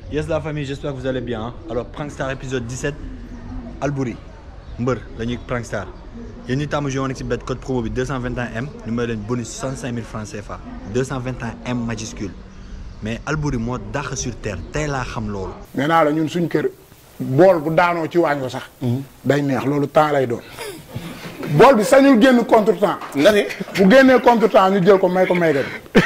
Yes la famille, j'espère que vous allez bien. Alors Prankstar épisode 17, Albouri, Mbeur, la Prankstar. Il y a une table jouée avec code promo 221M, nous me donne bonus 65 000 francs CFA. 221M majuscule. Mais Albouri moi dakh sur terre, tay la xam lolu. Nee naa la ñun suñu kër bool bu daanoo ci waañ ko sax. day neex loolu temps lay doon. bool bi sañul génn contre-temps. nga ne bu génnee contre-temps ñu jël ko may gën.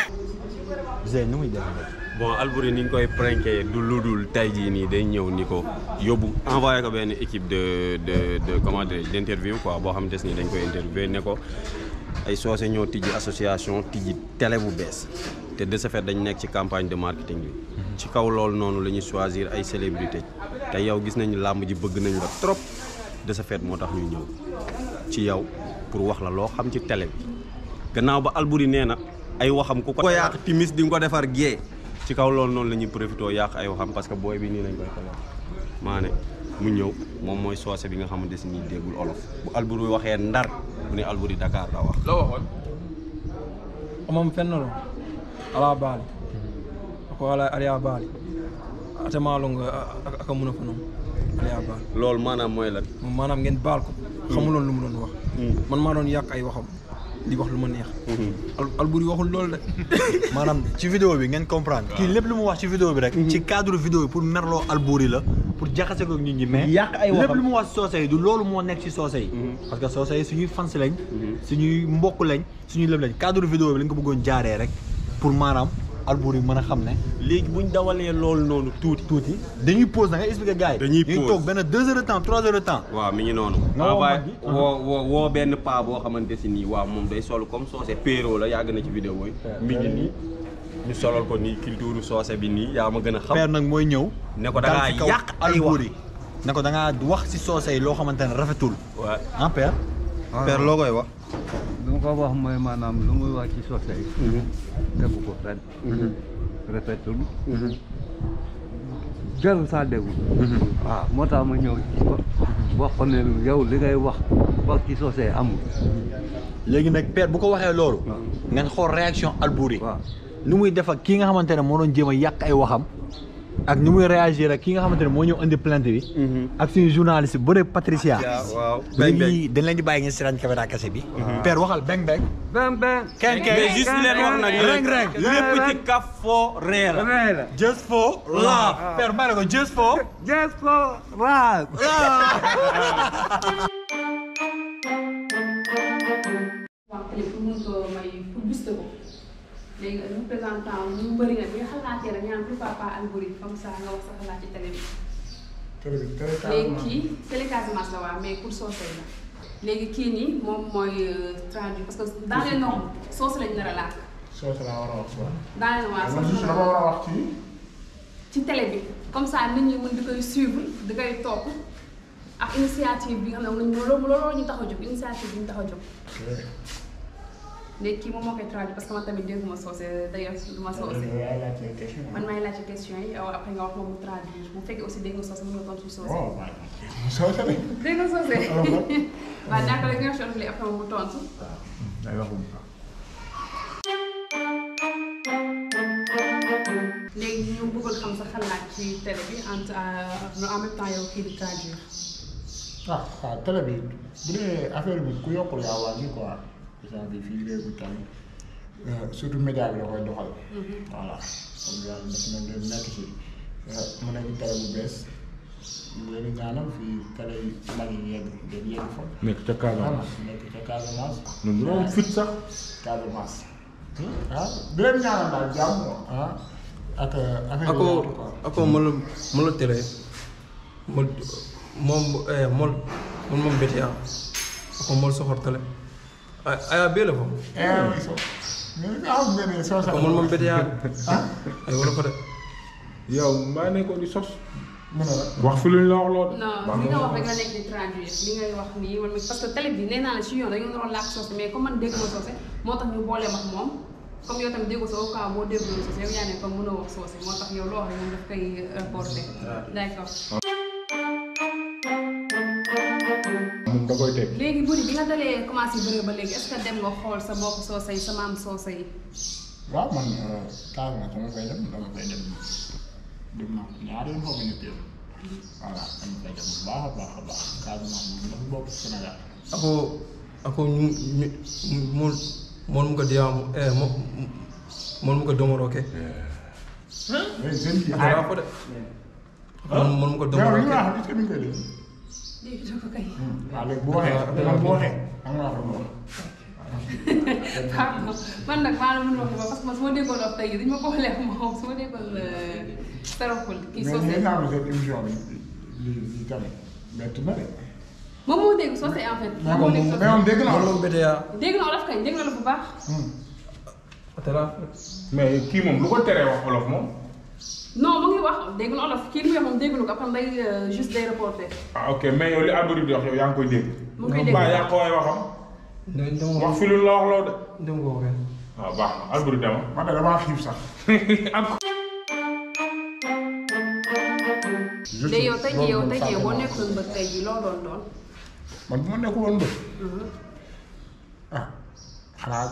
Zé nu muy def. Bon Albouri ni ñu koy pranké du ludul tey jii nii day ñëw ni ko yóbbu envoyé ko benn équipe de comment dire d'interview quoi boo xam des ni dañ koy interviewé ne ko ay soose ñoo tijji association tijji télé bu bees te de ce fait dañ nekk ci campagne de marketing bi ci kaw loolu noonu la ñuy choisir ay célébrité te yow gis nañu làmb ji bëgg nañ la trop de ce fait moo tax ñu ñëw ci yow pour wax la loo xam ci télé bi gannaaw ba Albouri nee na ay waxam ku ko yàq timis di nga ko defar gée ci kaw loolu noonu la ñuy profité yàq ay waxam parce que booy bi nii lañ koy xelal maa ne mu ñëw moom mooy soose bi nga xamante si nii déggul olof bu Albouri waxee ndar mu ne Albouri Dakar la wax. loo waxoon. moom fenn la ala baali ako ala aliya baali atema longa aka mun a fa noonu aliya baali. loolu maanaam mooy lan. maanaam ngeen baal ko. xamuloon lu mu doon wax. man maa doon yàq ay waxam. di wax lu ma neex. Albouri waxul loolu de. maanaam ci vidéo bi ngeen comprendre. kii lépp lu mu wax ci vidéo bi rek. ci cadre vidéo bi pour merloo Albouri la pour jaxase ko nit ñi mais. yàq ay waxam lépp lu mu wax soose yi du loolu moo nekk ci soose yi. parce que soose yi suñuy fans lañ. suñuy mbokk lañ suñuy lépp lañ cadre vidéo bi lañ ko bëggoon jaaree rek pour maanaam Albouri mën a xam ne. léegi buñ dawalee loolu noonu tuuti. dañuy pause da nga expliquer gars yi. dañuy pause ñuy toog benn 2 heures de temps 3 heures de temps. waaw mi ngi noonu. woo benn paa boo xamante si nii waaw moom day sol comme soose péro la yàgg na ci vidéo yi. mi ngi nii ñu solal ko nii culture soose bi nii yaa ma gën a xam. père nag mooy ñëw. ne ko da ngaa yàq ay Albouri. ne ko da ngaa wax si soose yi loo xamante ne rafetul. waaw ah père. père loo koy wax. lu ma ko wax mooy maanaam lu muy wax ci soose yi. defu ko ren. rafetul. jarul saa déglu. waaw moo tax ma ñëw ci ko wax ko ne yow li ngay wax ci soose yi amul. léegi nag père bu ko waxee loolu. ngeen xool réaction Albouri. waaw nu muy def ak kii nga xamante ne moo doon jéem a yàq ay waxam. ak ni muy réagir ak ki nga xamante ne moo ñëw indi plainte bi. ak suñu journaliste bu dee Patricia. waaw léegi dañ leen di bàyyi ngeen seetaan caméra kese bi. père waxal beng beng. beng beng. kenn mais juste leen wax nag reng reng lépp ci kaf foo ree la. just for love. père bàyyi ko just for. just for love. léegi représentant ñu bëri na bi nga xalaatee rek ñaan pourquoi pas Albouri comme ça nga wax sa xalaat ci télé bi. léegi kii télé Casamance la waa mais pour soose la léegi kii nii moom mooy traduit parce que dans les normes soose lañ nar a làkk. soose laa war a wax quoi. dans les normes soose la war a wax ci télé bi comme ça nit ñi mën di koy suivre di koy topp ak initiative bi nga xam ne loolu ñu tax a jóg initiative bi ñu tax a jóg. léegi kii moom moo koy traduit parce que man tamit dégguma soose d'ailleurs du ma soose. man maay laajte question yi yow après nga wax moom mu traduire bu fekkee aussi dégg nga soose mën nga tontu ci soose. soose de. dégg nga soose. waaw d'accord léegi nga xam ne après moom mu tontu. day waxum. léegi ñu bëggoon xam sa xalaat ci télé bi en même temps yow kii di traduire. waaw télé bi bu dee affaire bi ku yokkul yaa wàññi quoi. bi fii léegi tamit surtout média bi da koy doxal. voilà comme yàlla def na ngeen nekk ci mu nekk télé bu bees ñu leen di ñaanal fii télé yi mag yi yegg fa. nekk ca Casamance nekk ca Casamance. ñun ñu doon fit sax. Casamance. di leen ñaanal daal jàmm ak affaire yi. ako mo la télé moom bétiya ako mol soxor télé aya bele fo so ni am ngeen so sa moom bétiya ay wala ko de yow maa nekkoon di sos. mën na la wax fi luñ la wax lool. non li nga wax rek nga nekk di traduire li ngay wax nii man parce que télé bi nee naa la si yoon dañoo naroon làkk soose mais comme man dégg ma soose moo tax ñu boole wax moom comme yow tamit déggu sa au cas boo déggul soose yow yaa ne comme mënoo wax soose moo tax yow loo wax rek moom daf koy reporté. d'accord. moom da koy teg. léegi Boury bi nga dalee commencé bëre ba léegi est-ce que dem nga xool sa mbokk soose yi sa maam soose yi. waaw man Casamance dama fay dem dem naa ñaari yoon xaw ma ñetti yoon voilà am na bu baax a baax a baax Casamance moom dafa bokk Sénégal. ako mon mu ko diyamu mon mu ko domoro ke mais seen kii ala ko de mon mu ko domoro mais li ke nga wax est-ce que mi ngi koy dégg. dégg nga ko kay. waaw léegi bu waxee man bu waxee am nga wax lu mu wax. pardon man nag maa la mën a wax parce que man su ma déggoon wax tey dañu ma ko xoolee moom su ma déggoon saraful kii mais soosé. mais naa seen émission bi lii tamit métti na de. moom moo dégg soosé en fait. mais moom moo dégg moom soosé. mais moom dégg naa mon mu beteya dégg na olof kañ dégg na la bu baax. atela mais kii moom lu ko teree wax olof moom. non mu ngi wax dégg na olof kii li muy wax moom dégg na ko après day juste day reporté. ah ok mais yow li Alboury di wax yow yaa ngi koy dégg. mu ngi koy dégg ba yaa ko waay waxam. wax fi lu la wax loo de. dem ko ke waaw baax na Alboury dama. man de damaa xiif sax. léegi yow tey jii yow boo nekkoon ba tey jii loo doon. man bu ma nekkul woon bët. ah xanaa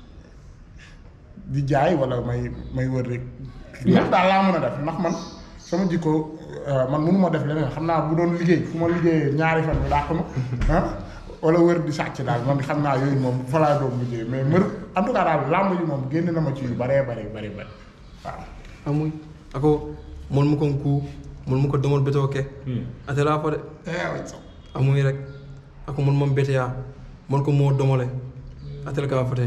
di jaay wala may wër rek. lépp daal laa mën a def ndax man sama jikko man mënu ma def leneen xam naa bu doon liggéey fu ma liggéeyee ñaari fan bi dàq ma ah wala wër di sàcc daal man xam naa yooyu moom fa laa doon liggéey mais mër en tout cas daal làmb ji moom génn na ma ci yu bëree bëri waaw. amuy ako mon mu ko ku mon mu ko domor beto ke atela ko de amuy rek ako mon mom beteya mon ko mo domole atel ka faten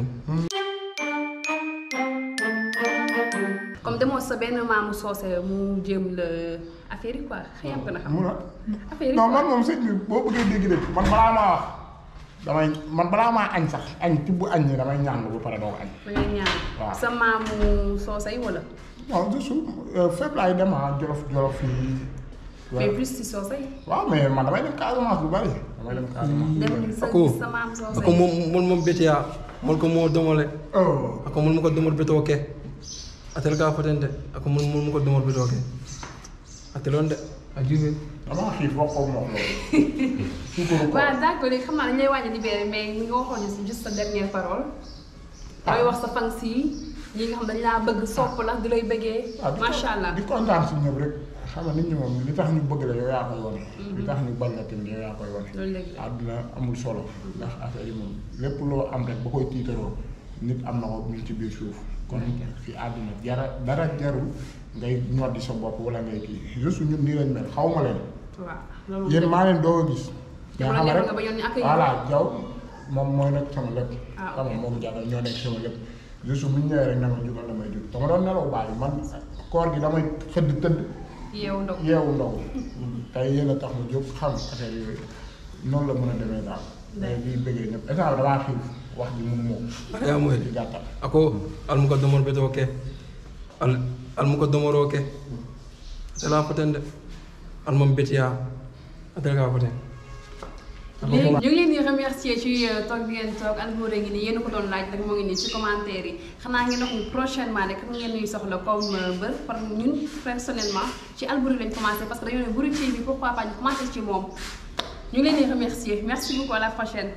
comme demoo sa benn maamu soosé mu jéem la affaire yi quoi xëyam ko na xam. mun a affaire yi non quoi. man moom sëñ bi boo bëggee dégg-dégg man balaa maa wax man balaa maa añ sax añ tibb añ ñi damay ñaan ba pare doo ko añ. da ngay ñaan. waaw. sa maamu soosé yi wala. non juste fépp laay dem jolof yi. mais plus si soosé yi. waaw mais man damay dem Casamance bu bari damay dem Casamance. dem sa ako sa maamu soosé ako mon mom beteya mon ko mo domole oh ako mon mu ko domor beto ke atel ka faten de ako mon mu ko domor beto ke atelon de a juve damaa xiif wax ko moom loolu. waaw d'accord léegi xam naa dañu lay waaj a libéré mais ñi nga waxoon ne si juste sa dernière parole. mooy wax sa fans yi ñi nga xam dañu laa bëgg sopp la di lay bëggee. macha allah di kontaan si ñëpp rek xam nga nit ñi moom li tax ñu bëgg la yow yaa koy wane. li tax ñu bañ la tamit yow yaa koy wane. loolu léegi la. àdduna amul solo. ndax affaire yi moom lépp loo am rek ba koy tiitaroo nit am na ko ñu ci biir suuf. kon fi àdduna dara jarul ngay ñoddi sa bopp wala ngay kii juste ñun nii lañ mel xaw ma leen. waaw loolu yéen maa leen doog a gis. jamono mais xam nga ba yoon ñu accueillir. voilà jaw moom mooy nekk sama lépp. Ah, xam nga ok. moom jàngal ñoo nekk sama lépp. juste bu ñu ñëwee rek na ma jugal la may jug dama doon nelaw bàyyi man koor gi damay xëdd tëdd yeewu ndox. yeewu ndaw tey yéen a tax mu jóg xam affaire yooyu noonu la mën a demee daal. mais di bëggee ñëpp état bi damaa xiif wax ji mun moom. ya moy di gàttal. ako al mu ko domor beto ke al mu ko domoro ke atela faten de al mom beteya atel ka faten léegi ñu ngi leen di remercier ci toog bi ngeen toog Alboury ngi nii yéen a ko doon laaj rek moo ngi nii ci commentaire yi xanaa ngeen wax ni prochainement rek ngeen ñuy soxla comme mbër par ñun personnellement ci Alboury lañ commencé parce que dañoo ne Boury TV pourquoi pas ñu commencé ci moom ñu ngi leen di remercier merci beaucoup à la prochaine.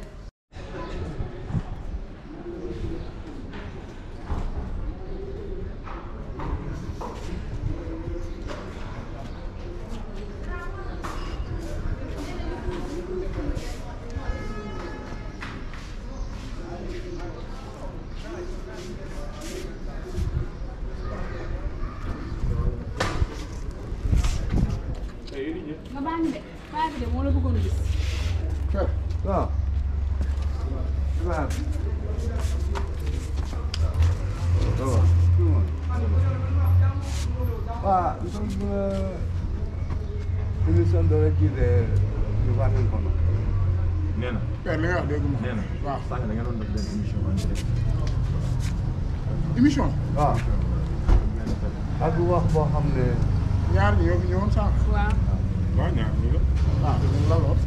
nga bàyyi de moo la bëggoon gis. waaw waaw waaw émission doo la jiite ñu waxtaan ko na nee na père li nga wax dégg nee na waaw sànq da nga doon def benn émission en direct. émission waaw ak wax boo xam ne ñaar ñi ñoo fi ñëwoon sànq. waaw. waaw ñaar ñi la. waaw dañu la lool.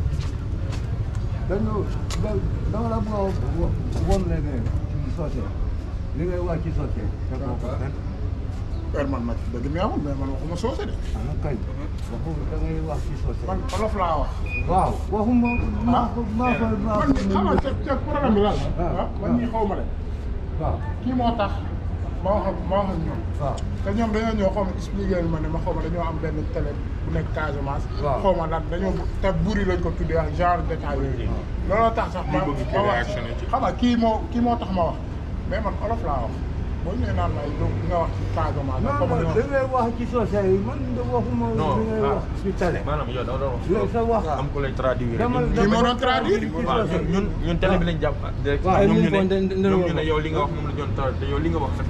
dama la bëgg a won ne ne ci soose li ngay wax ci soose te ko ko fen père man nag dëgg neexul mais man waxuma soose de. ana kay waxu da ngay wax ci soose man olof laa wax. waaw waxuma maa ko man xam nga ca problème bi lan la. man ñii xaw ma de. waaw kii moo tax ma wax ak ñoom. waaw te ñoom dañoo ñëw xaw ma expliqué ma ne ma xaw ma dañoo am benn télé bu nekk Casamance. waaw xaw ma lan dañoo te buri lañ ko tuddee ak genre détail yooyu. looloo tax sax ma wax xam nga kii moo tax ma wax mais man olof laa wax boo ñëwee naan may nga wax ci Casamance. non non li ngay wax ci soose yi man de waxuma li ngay wax ci télé. maanaam yow da doon sa wax am ku lay traduire. kii moo doon traduire. waaw ñun télé bi lañ jàpp direct. waaw ñoom ñu ne yow li nga wax moom la doon traduire yow li nga wax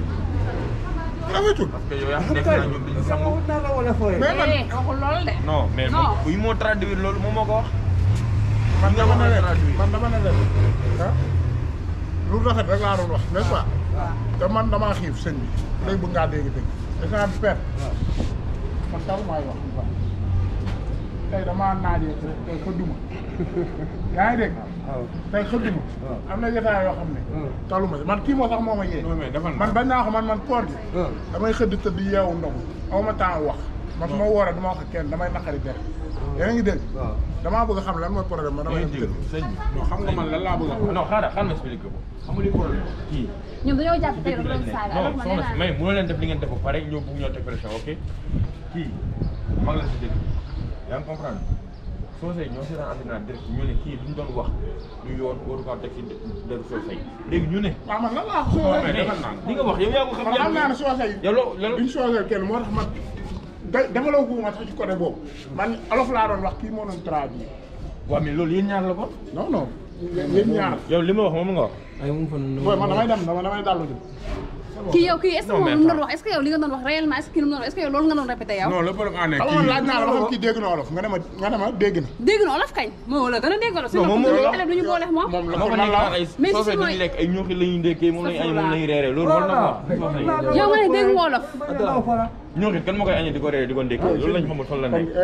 rafetul. parce que yow yaa nekk naa ñoom dañu sangu. mais man waxul loolu de. non mais buy moo traduire loolu moom moo ko wax. man dama ne leen ah lu rafet rek laa doon wax n'est-ce pas. te man damaa xiif sëñ bi léegi bëgg ngaa dégg-dégg. dafa am perte. man taw maay wax bu baax tey damaa naajee tey xëdduma yaa ngi dégg. tey xëdduma. am na jotaay yoo xam ne. taluma si man kii moo sax moo ma yee. man bañ naa ko man koor gi. damay xëdd tëdd yeewu ndogu aw ma temps wax man su ma wooree dama wax ak kenn damay naqari dere. yaa ngi dégg. damaa bëgg a xam lan mooy problème man damay dégg. sëñ bi non xam nga man lan laa bëgg a xam. non xaaral ma expliqué ko xam nga li problème kii. ñoom dañoo jàpp tey doon saaga. non soxna si mais mënoo leen def li ngeen def ba pare ñëw bëgg ñoo teg pression ok kii mag la si dégg yaa ngi comprendre soosey ñoo si daan antena direct ñu ne kii duñ doon wax ñu yoon waru kaa teg si deru soosey léegi ñu ne. waaw man lan laa ko soosey li nga wax yow yaa ko xam. man xam naa ne soosey yow loolu duñ soosey kenn moo tax man demaloo guuma sax ci côté boobu man olof laa doon wax kii moo doon traduire. waaw mais loolu yéen ñaar la ko. non non yéen ñaar. yow li ma wax moom nga wax. ay mu fa noonu. booy man damay dallu ji. kii yow kii est-ce que moom lu mu doon wax est-ce que yow li nga doon wax réellement est-ce que kii lu mu doon wax est-ce que yow loolu nga doon répété yow. non le problème en est kii laaj naa la ba xam kii dégg na olof nga ne ma dégg na. dégg na olof kañ moo la gën a dégg olof. non moom moo élève duñu boole moom. moom la moo ko nekk ay mais si soosey dañuy lekk ay ñooxi la ñuy ndekkee moom lañuy añ moom lañuy reeree loolu war na wax. yow nga ne dégg wolof. ñooxi kan moo koy añee di ko reeree di ko ndekkee loolu lañ xamul fan la nekk.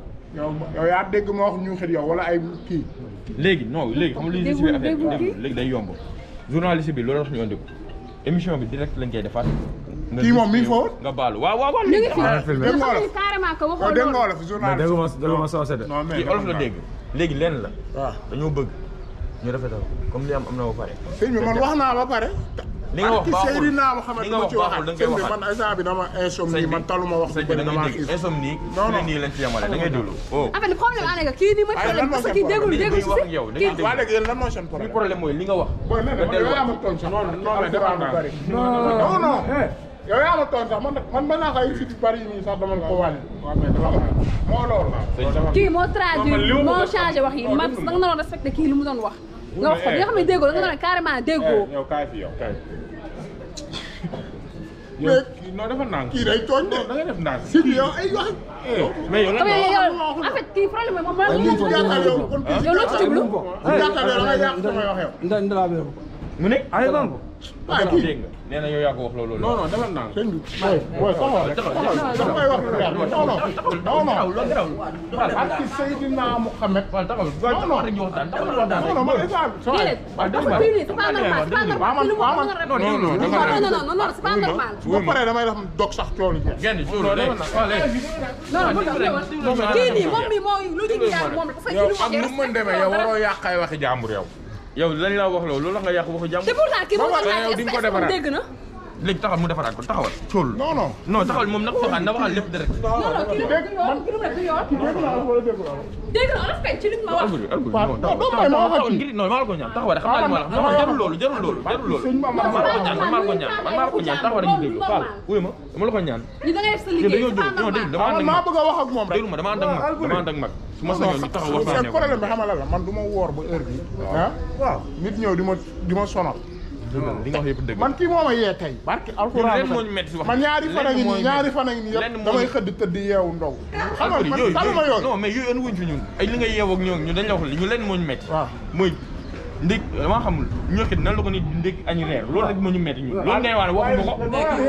yow yaa dégg ma wax ñu xit yow wala ay kii. léegi non léegi xam nga li si biir affaire bi dégg léegi day yomb journaliste bi loolu wax ñu andi ko émission bi direct lañ koy defaat. kii moom mi ngi fa woon. nga baalu waaw. ñu ngi fi dégg nga xam carrément que waxoo dégg nga loolu. wolof journaliste. dégg ma soose de. non mais kii olof la dégg léegi lenn la. waaw dañoo bëgg ñu rafetal comme li am na ba pare. sëñ bi man wax naa ba pare. li nga wax baaxul Seydina Mohamed li nga wax baaxul da nga koy sëñ bi waxaat. man instant bi dama insomnie man taluma wax bu bëri damaa xiif. insomnie non non nii lañ ci yemale da ngay déglu. oh en fait le problème en est que kii nii mooy problème parce que kii déggul dañuy si wax ak yow da ngay déglu. waa léegi yéen lan mooy seen li problème. problème mooy li nga wax. booy nee na man yow yaa ma tooñ sax. non mais dafa am bëri. non non yow yaa ma tooñ sax man ba naa ko ay sites yu bëri yi nii sax dama ko wàññi. waaw mais dafa am moo loolu. kii moo traduit moo changé wax yi man da nga naroon respecté kii li mu doon wax nga wax ko li nga xam ne déggoo da nga doon carrément déggoo. yow kaay fi yow kaay. mais non dafa naan kii day tooñ de. da ngay def naan si yow ay wax. mais yow lan comme nga wax. yow en fait kii problème bi moom la ñu ci jàkkaar yow kon kii yow loo ci jublu. jàkkaar yow da ngay yàq samay wax yow. ndala bi mu ne ay banko waaye kii dégg nga nee na yow yaa ko wax loolu. non non dafa naan. sëñ bi booy taxaw rek taxaw may wax lu leer non non ak ci Seydina Mohamed waaw taxawal non non rek ñu waxtaan taxawal waxtaan non man instant déedéet parce que kii nii c'est pas normal c'est pas normal kii lu mu wax nga répété. non c'est pas normal. su ma paree damay def dog sax coolu jeex. genn loolu léegi non bu tax kii nii moom mi mooy lu ñu jaar moom parce que yow kii am nu mu mën demee yow waroo yàq ay waxi jàmbur yow. yow lañ la wax loolu la nga yàq waxu jàmbur. te pourtant kii moom yow di nga ko defaraat dégg na. léegi taxawal mu defaraat ko taxawal. cool non non. non taxawal moom nag waxaat na waxal lépp direct. non non kii lu mu yoon kii lu mu def du yoon. dégg na olof kay ci li ma wax. non maa la ko ñaan taxawal rek xam naa li ma la wax jarul loolu jarul loolu jarul loolu. man maa la ko ñaan man maa la ko ñaan man maa la ko ñaan taxawal rek ñu déglu Fall wuy ma dama la ko ñaan. ñu da ngay def sa liggéey c'est pas normal. dama ànd ak maa bëgg a wax ak moom rek. déglu ma dama ànd ak mag dama ànd ak mag su ma sañoon ñu taxaw waxtaanee ko. problème bi xamal la man du ma woor ba heure bi ah waaw nit ñëw di ma sonal. li nga wax yëpp dëgg man kii moo ma yee tey barki alxuraan leen moo ñu metti si wax man ñaari fan a ngi nii yëpp damay xëdd tëdd yeewu ndaw xam nga man taluma yoon non mais yooyu ënd wuñ fi ñun ay li nga yeewoo ak ñu dañ la wax li ñu leen moo ñu metti waaw mooy ndég damaa xamul ñoo xit nan la ko nit di ndég añu reer loolu rek moo ñu metti ñun loolu ngay wax ne waxuma ko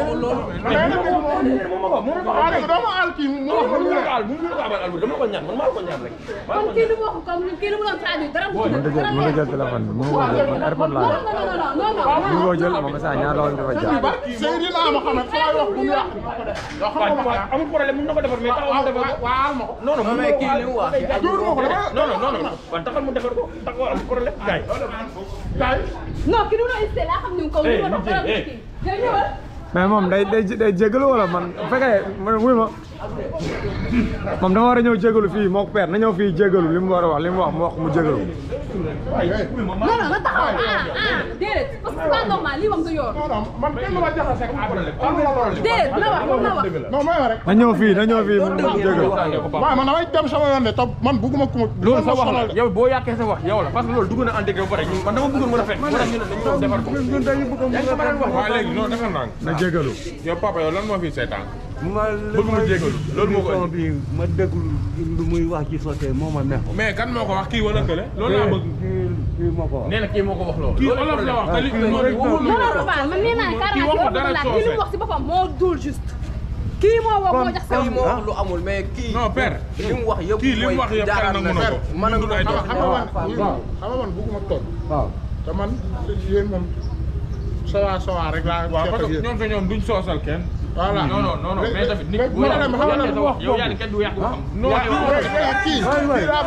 dama al kii mu dama ko ñaan man maa la ko ñaan rek comme kii lu mu wax comme kii lu mu doon traduire dara mu mën nga jël téléphone bi mën nga jël man airport laa non mën nga jël moom sa ñaar la dafa jaar Seydina Mohamed fa wax bu mu yàq yoo xam nga amul problème mën na ko defar mais taxawal mu defar ko waaw ma ko non non mais kii li mu wax non non taxal mu defar ko taxawal amul problème gaay gaay non kii du ma hésité laa xam ni comme lu ma doon dara kii ñëwal mais moom day jégalu wala man bu fekkee man wuy ma moom dama war a ñëw jégalu fii moo ko père na ñëw fii jégalu li mu war a wax li mu wax mu wax mu jégalu. non nga taxaw déedéet parce que c'est pas normal lii moom du yoon. man kenn ma jaxase ak problème. déedéet na wax moom na wax. non may wax rek. na ñëw fii mu jégalu. waaw man damay dem sama yoon de topp man bugguma ku ma. loolu sa wax la yow boo yàqee sa wax yow la parce que loolu dugg na en degré ba pare man dama bëggoon mu rafet. moo tax ñu ne dañu doon defar ko. waaw léegi non defal naa na jégalu. yow papa yow lan moo fi seetaan. bëgg mu jégalu loolu moo ko bi ma déglu lu muy wax ci soté moo ma neex. mais kan moo ko wax kii wala kële. loolu laa bëgg kii moo ko wax. nee na kii moo ko wax loolu. kii olof la wax te li non man nee naa carrément kii li mu wax si boppam moo dul juste. kii moo wax moo jax kii moo wax lu amul mais kii. non père li mu wax yëpp kii li mu wax yëpp père nangu na ko. man xam nga man bugguma toog. waaw te man yéen moom sawa rek laa. waaw parce que ñoom ñoom duñ soosal kenn. voilà non mais tamit nit bu yàqee sa wax yow yaa ni kenn du yàq waxam. non kii laa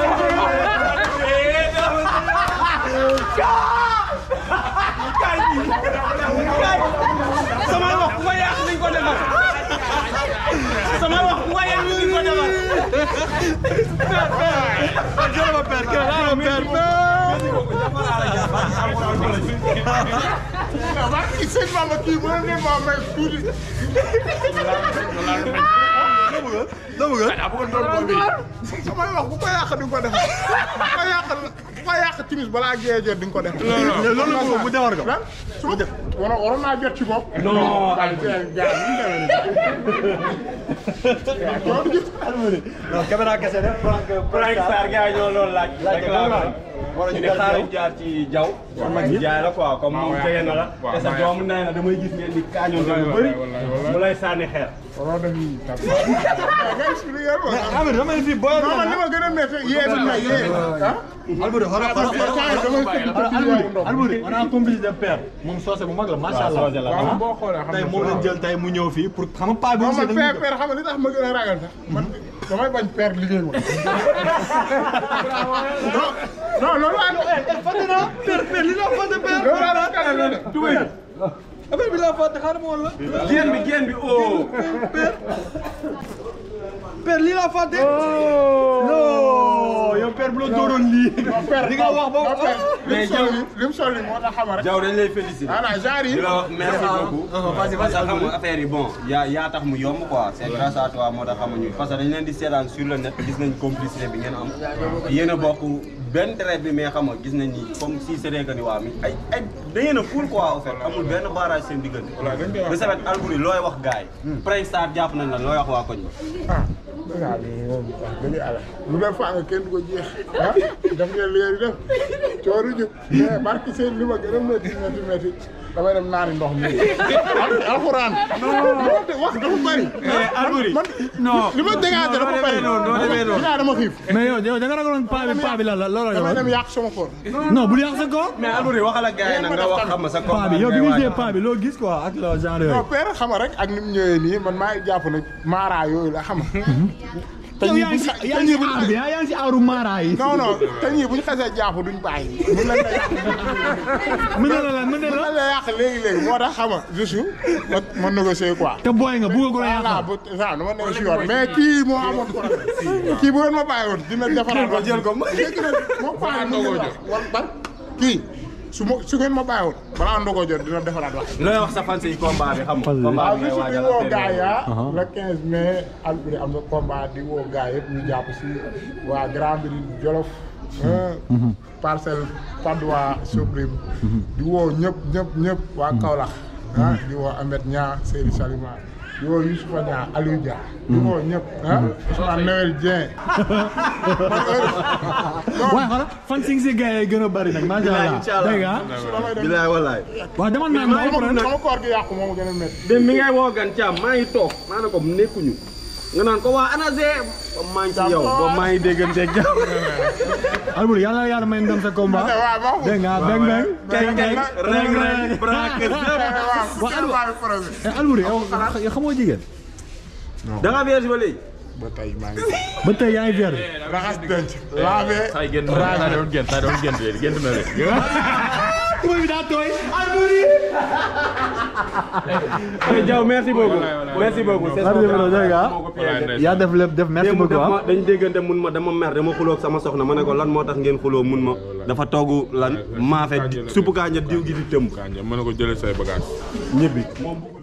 sama wax ku ko yàq nañ ko defar sama wax ku ko yàq nañ ko defar. sëñ Bamba kii bu leen nee maa may tuuti. samay wax bu ko yàq di nga ko defar bu ko yàq timis balaa géej jot di nga ko defar. loolu mu defar ko. su ma def waroon naa jot ci bopp. non non caméra kese de. Frank Star gars yi ñoo loolu laaj. ñu ne xaaral jaar ci jaw jaay la quoi comme moom jege na la te sa doomu nay na damay gis ngeen di kaañoon lu bëri mu lay sànni xeer. waroon nañu tam. nga expliqué ko. Amady dama ne fii booy. non man li ma gën a métti yee bi ma yee. Alboury Alboury on a un complice de père moom soose bu mag la macha allah. waaw boo xoolee xam tey moom lañ jël tey mu ñëw fii pour xam nga paa bi. man père xam nga li tax ma gën a ragal sax man damay bañ père liggéey ko. non loolu laa doon. fàtte naa père li la fàtte père. loolu laa doon kanam de. tubaab yi affaire bi laa fàtte xaaral ma woon la. génn bi oh. père lii laa fàtte. non yow père bu la dooroon lii. li nga wax ba mais jaw li mu sol nii moo tax xama rek. Jaw dañ lay féliciter. voilà genre yi. di la wax merci beaucoup. parce que xam nga affaire yi bon yaa tax mu yomb quoi c'est grâce à toi moo tax xam ñu parce que dañ leen di seetaan sur le net gis nañ complicité bi ngeen am. yéen a bokk benn trait bi mais xam nga gis nañ ni comme si c'est que ni waa mi ay da ngeen a cool quoi en fait amul benn barrage seen diggante. de ce fait Alboury looy wax gars yi. Frank Star jàpp nañ la looy wax waa koñ ba. waaw moom wax dëgg yàlla lu def faa nga kenn du ko jeex ah daf ngeen léegi def cooru jub mais barki seen li ma gën a métti damay dem naani ndox mi alxuraan wax dafa bëri Alboury non li ma dégagé dafa bëri dinaa dama xiif mais yow da nga ragaloon paa bi la looloo damay dem yàq sama koor non bul yàq sa koor. mais Alboury waxal ak gars yi nag nga wax xam sa paa bi yow bi nga gisee paa bi loo gis quoi ak la genre non yooyu. père xam nga rek ak ni mu ñëwee nii man maa ngi jàpp nag maara yooyu la xam nga yow yaa ngi si aaru maara yi. non te ñii bu ñu xasee jàpp duñ bàyyi. mën na la yàq léegi moo tax xam nga juste ma négocier quoi. te booy nga bëgg ko la yàqal. voilà bu waaw dama nekk si yoon mais kii moo amoon problème kii bu ngeen ma bàyyi woon dina defaraat wax jël ko léegi nag moo bàyyi mu ngi wax wala ban kii su ngeen ma bàyyi woon balaa ndogoo jot dina defaraat wax. looy wax sa fan si combat bi xam nga. combat bi ngay waajal woo gars ya le 15 mai Alboury am na combat di woo gars yëpp ñu jàpp si waa Grand Médine Jolof. Parcelles Patte d'Oie Soprim di woo ñëpp waa Kaolack di woo Ahmed Niang Seydou Salima di woo Youssoufa Niang Aliou Dia di woo ñëpp Ousmane Noël Dieng waaye xoolal fan si gars yi gën a bari nag macha allah dégg nga bilaay walaay waaw dama naan sama koor gi yàqu moom gën a métti dem mi ngay woo gan Thiam maa ngi toog maa ne ko nekkuñu nga naan ko waa ANASE maa ngi ci yow ba maa ngi dégganteeg jàmm. Alboury yàlla yàlla may ndam sa combat. dégg nga beng beng. reng braque Alboury yow xamoo jigéen. da nga vierge ba léegi. ba tey maa ngi. ba tey yaa ngi vierge. raxas denc. lavé. saa yi génn na doon génn léegi génn na léegi. tuba bi daa tooy Alboury. Diaw merci beaucoup. merci beaucoup. yaa def lépp def merci beaucoup dañ déggante mun ma dama mer dama xuloo ak sama soxna ma ne ko lan moo tax ngeen xuloo mun ma dafa togg lan maafe suppu kanja diw gi di tëmb. Kanja mën na ko jëlee say bagage ñibbi.